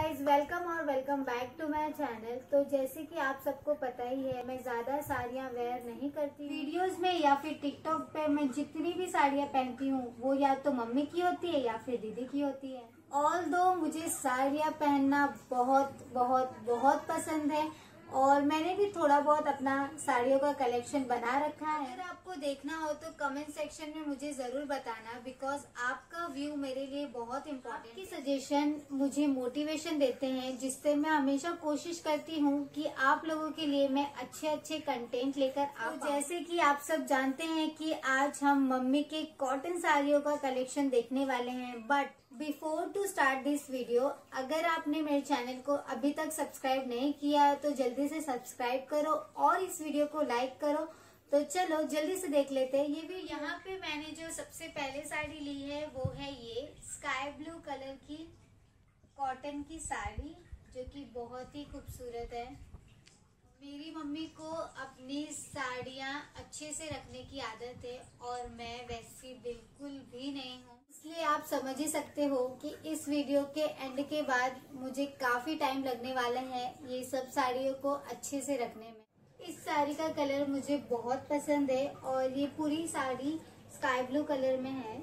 Guys, welcome और welcome back to my channel. तो जैसे कि आप सबको पता ही है, मैं ज्यादा साड़ियाँ वेयर नहीं करती। वीडियोस में या फिर टिकटॉक पे मैं जितनी भी साड़ियाँ पहनती हूँ वो या तो मम्मी की होती है या फिर दीदी की होती है। ऑल्दो मुझे साड़ियाँ पहनना बहुत बहुत बहुत पसंद है और मैंने भी थोड़ा बहुत अपना साड़ियों का कलेक्शन बना रखा है। अगर आपको देखना हो तो कमेंट सेक्शन में मुझे जरूर बताना, बिकॉज आपका व्यू मेरे लिए बहुत इम्पोर्टेंट है। आपकी सजेशन मुझे मोटिवेशन देते हैं, जिससे मैं हमेशा कोशिश करती हूँ कि आप लोगों के लिए मैं अच्छे अच्छे कंटेंट लेकर आ पाऊं। जैसे कि आप सब जानते हैं कि आज हम मम्मी के कॉटन साड़ियों का कलेक्शन देखने वाले हैं। But before to start this video, अगर आपने मेरे चैनल को अभी तक सब्सक्राइब नहीं किया है तो जल्दी से सब्सक्राइब करो और इस वीडियो को लाइक करो। तो चलो जल्दी से देख लेते हैं। ये भी यहाँ पे मैंने जो सबसे पहले साड़ी ली है वो है ये स्काई ब्लू कलर की कॉटन की साड़ी, जो कि बहुत ही खूबसूरत है। मेरी मम्मी को अपनी साड़ियाँ अच्छे से रखने की आदत है और मैं वैसी बिल्कुल भी नहीं हूँ, इसलिए आप समझ ही सकते हो कि इस वीडियो के एंड के बाद मुझे काफी टाइम लगने वाला है ये सब साड़ियों को अच्छे से रखने में। इस साड़ी का कलर मुझे बहुत पसंद है और ये पूरी साड़ी स्काई ब्लू कलर में है।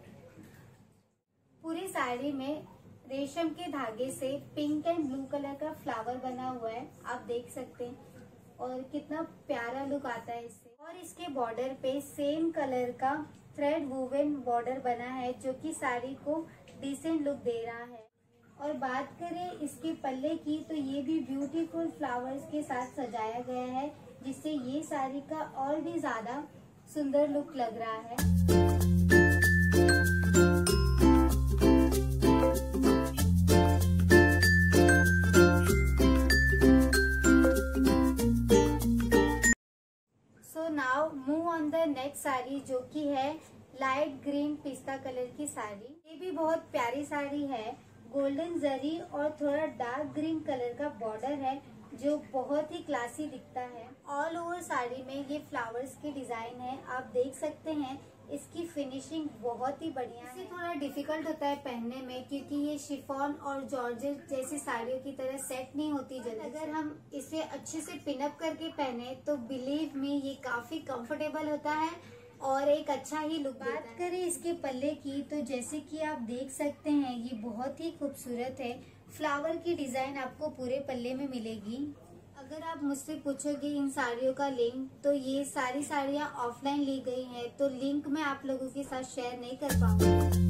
पूरी साड़ी में रेशम के धागे से पिंक एंड ब्लू कलर का फ्लावर बना हुआ है, आप देख सकते हैं, और कितना प्यारा लुक आता है इससे। और इसके बॉर्डर पे सेम कलर का थ्रेड वूवन बॉर्डर बना है, जो कि साड़ी को डिसेंट लुक दे रहा है। और बात करें इसके पल्ले की, तो ये भी ब्यूटीफुल फ्लावर्स के साथ सजाया गया है, जिससे ये साड़ी का और भी ज्यादा सुंदर लुक लग रहा है। So now move on the next sari, जो कि है लाइट ग्रीन पिस्ता कलर की साड़ी। ये भी बहुत प्यारी साड़ी है। गोल्डन जरी और थोड़ा डार्क ग्रीन कलर का बॉर्डर है, जो बहुत ही क्लासी दिखता है। ऑल ओवर साड़ी में ये फ्लावर्स के डिजाइन है, आप देख सकते हैं। इसकी फिनिशिंग बहुत ही बढ़िया है। इसे थोड़ा डिफिकल्ट होता है पहनने में, क्योंकि ये शिफॉन और जॉर्जेट जैसी साड़ियों की तरह सेट नहीं होती जल्दी। अगर हम इसे अच्छे से पिनअप करके पहने तो बिलीव मी ये काफी कंफर्टेबल होता है और एक अच्छा ही लुक देता है। बात करें इसके पल्ले की, तो जैसे कि आप देख सकते हैं ये बहुत ही खूबसूरत है। फ्लावर की डिजाइन आपको पूरे पल्ले में मिलेगी। अगर आप मुझसे पूछोगे इन साड़ियों का लिंक, तो ये सारी साड़ियाँ ऑफलाइन ली गई हैं, तो लिंक मैं आप लोगों के साथ शेयर नहीं कर पाऊंगी।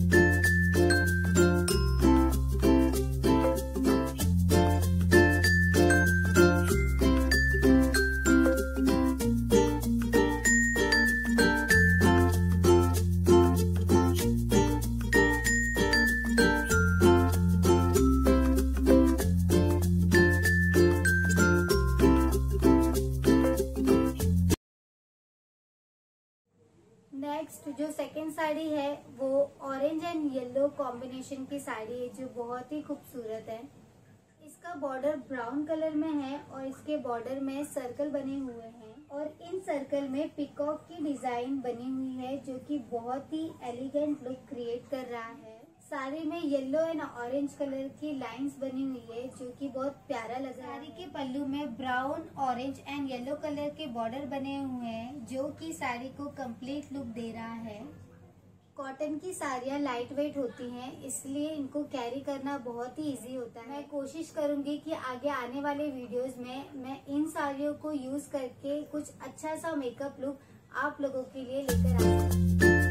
नेक्स्ट जो सेकेंड साड़ी है वो ऑरेंज एंड येलो कॉम्बिनेशन की साड़ी है, जो बहुत ही खूबसूरत है। इसका बॉर्डर ब्राउन कलर में है और इसके बॉर्डर में सर्कल बने हुए हैं और इन सर्कल में पिकॉक की डिजाइन बनी हुई है, जो कि बहुत ही एलिगेंट लुक क्रिएट कर रहा है। साड़ी में येलो एंड ऑरेंज कलर की लाइंस बनी हुई है, जो कि बहुत प्यारा लग रहा है। साड़ी के पल्लू में brown, orange and yellow colour के बॉर्डर बने हुए हैं, जो कि साड़ी को कंप्लीट लुक दे रहा है। कॉटन की साड़ियाँ लाइट वेट होती हैं, इसलिए इनको कैरी करना बहुत ही इजी होता है। मैं कोशिश करूंगी कि आगे आने वाले वीडियोस में मैं इन साड़ियों को यूज करके कुछ अच्छा सा मेकअप लुक आप लोगों के लिए लेकर आ सकूं।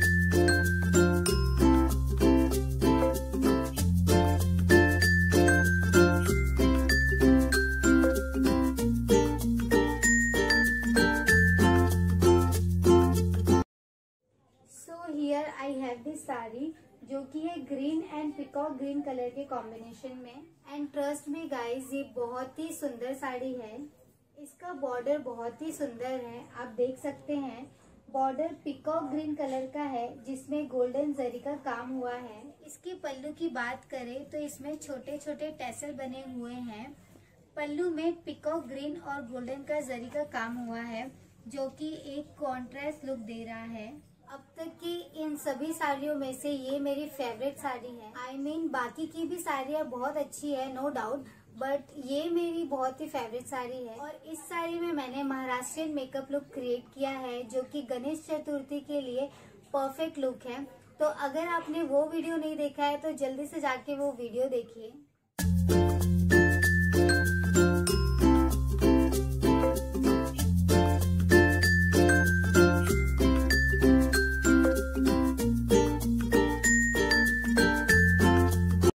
Here I have this sari, जो कि है green and peacock green colour के कॉम्बिनेशन में। एंड ट्रस्ट मी गाइज, ये बहुत ही सुंदर साड़ी है। इसका बॉर्डर बहुत ही सुंदर है, आप देख सकते हैं। बॉर्डर पिकॉक ग्रीन कलर का है, जिसमें गोल्डन जरी का काम हुआ है। इसके पल्लू की बात करें तो इसमें छोटे छोटे टैसल बने हुए हैं। पल्लू में पिकॉक ग्रीन और गोल्डन का जरी का काम हुआ है, जो कि एक कॉन्ट्रास्ट लुक दे रहा है। अब तक की इन सभी साड़ियों में से ये मेरी फेवरेट साड़ी है। I mean, बाकी की भी साड़ियाँ बहुत अच्छी है, नो डाउट, बट ये मेरी बहुत ही फेवरेट साड़ी है। और इस साड़ी में मैंने महाराष्ट्रियन मेकअप लुक क्रिएट किया है, जो कि गणेश चतुर्थी के लिए परफेक्ट लुक है। तो अगर आपने वो वीडियो नहीं देखा है तो जल्दी से जाके वो वीडियो देखिए।